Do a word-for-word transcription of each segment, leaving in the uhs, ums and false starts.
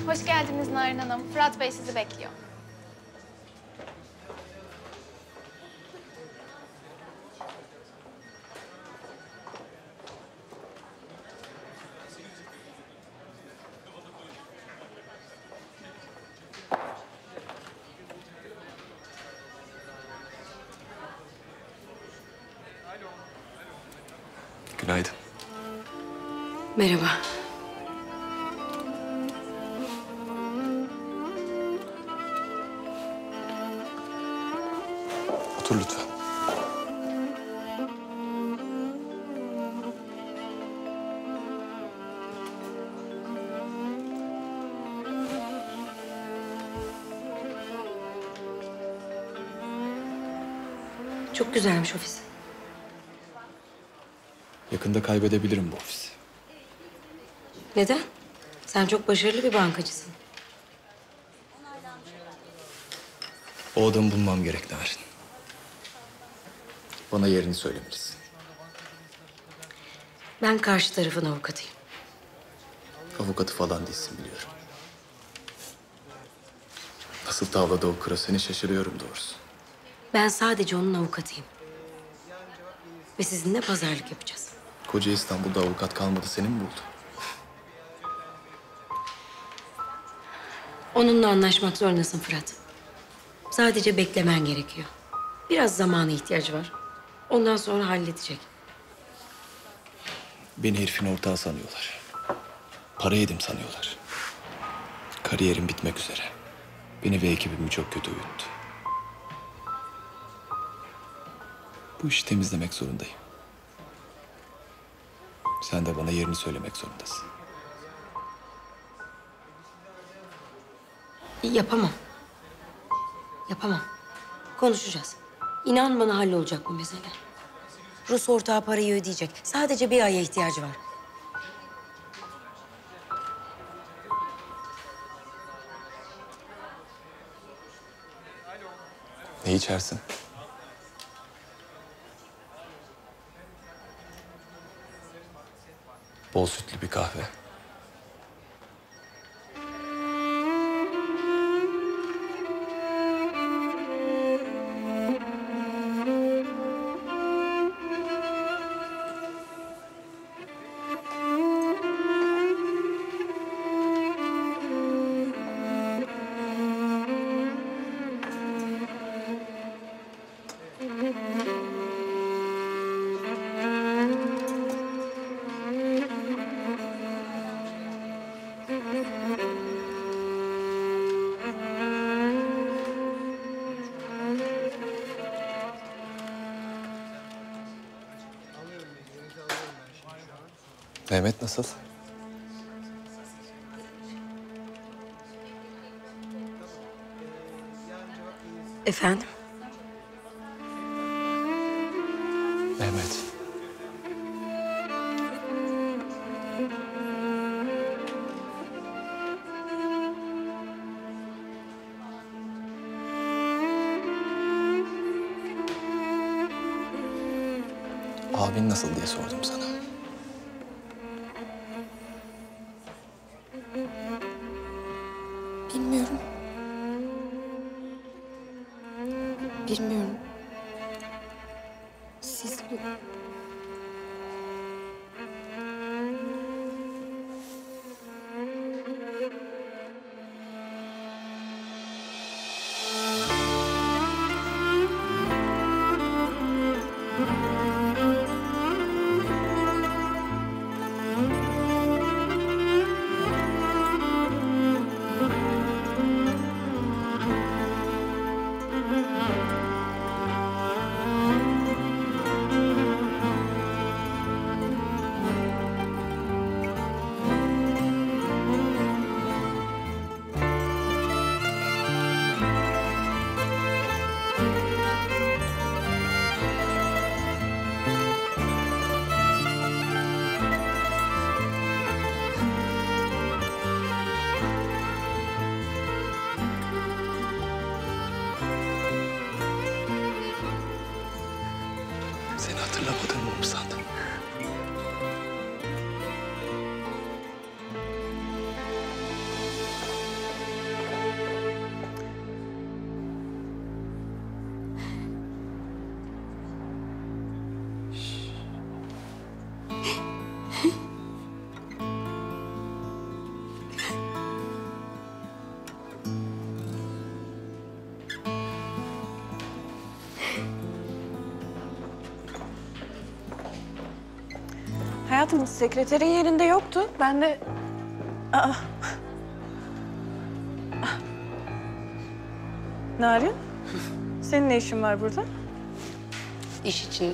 Hoş geldiniz Narin Hanım. Fırat Bey sizi bekliyor. Günaydın. Merhaba. Otur lütfen. Çok güzelmiş ofis. Yakında kaybedebilirim bu ofisi. Neden? Sen çok başarılı bir bankacısın. O adamı bulmam gerek Narin. Bana yerini söylemelisin. Ben karşı tarafın avukatıyım. Avukatı falan değilsin biliyorum. Nasıl tavladı o kıra seni şaşırıyorum doğrusu. Ben sadece onun avukatıyım. Ve sizinle pazarlık yapacağız. Koca İstanbul'da avukat kalmadı, seni mi buldu? Onunla anlaşmak zorundasın Fırat. Sadece beklemen gerekiyor. Biraz zamana ihtiyacı var. Ondan sonra halledecek. Beni herifin ortağı sanıyorlar. Para yedim sanıyorlar. Kariyerim bitmek üzere. Beni ve ekibimi çok kötü uyuttu. Bu işi temizlemek zorundayım. Sen de bana yerini söylemek zorundasın. Yapamam. Yapamam. Konuşacağız. İnan bana hallolacak bu mesele. Rus ortağı parayı ödeyecek. Sadece bir aya ihtiyacı var. Ne içersin? Bol sütlü bir kahve. Mehmet nasıl? Efendim? Mehmet. Abin nasıl diye sordum sana. Bilmiyorum. Bilmiyorum. Siz bu... Seni hatırlamadığımı mı sandın? Hayatım, sekreterin yerinde yoktu. Ben de... Aa. Narin, senin ne işin var burada? İş için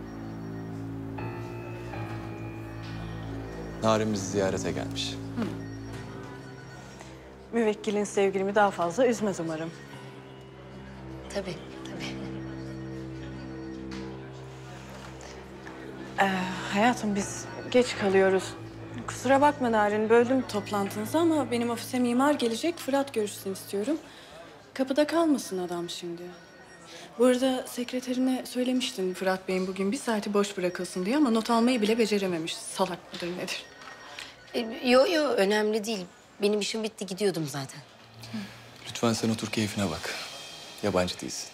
Narin bizi ziyarete gelmiş. Müvekkilin sevgilimi daha fazla üzmez umarım. tabii, tabii. Ee, hayatım, biz geç kalıyoruz. Kusura bakma Narin, böldüm toplantınızı ama benim ofise mimar gelecek. Fırat görüşsün istiyorum. Kapıda kalmasın adam şimdi. Bu arada sekreterine söylemiştim Fırat Bey'in bugün bir saati boş bırakılsın diye ama not almayı bile becerememiş. Salak mıdır nedir? E, yo yo önemli değil. Benim işim bitti, gidiyordum zaten. Lütfen sen otur, keyfine bak. Yabancı değilsin.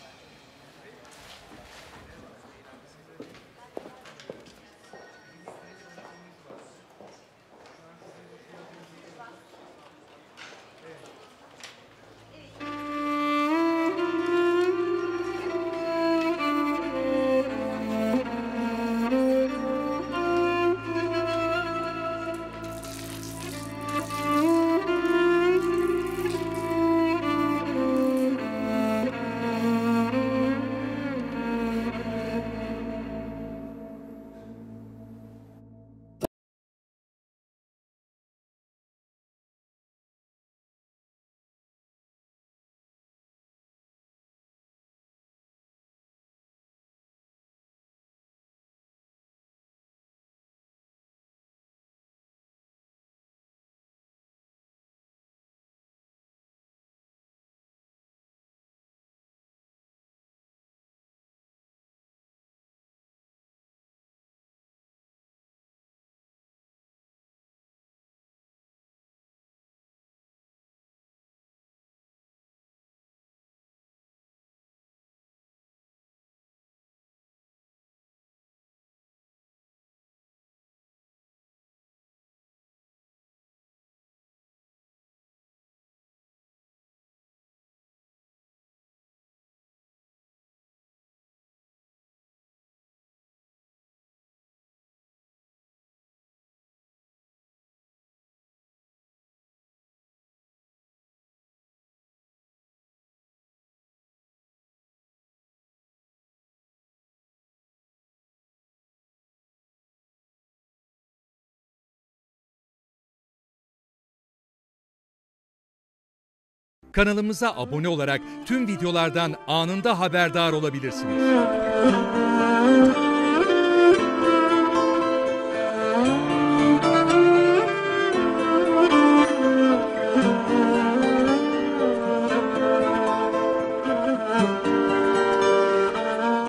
Kanalımıza abone olarak tüm videolardan anında haberdar olabilirsiniz.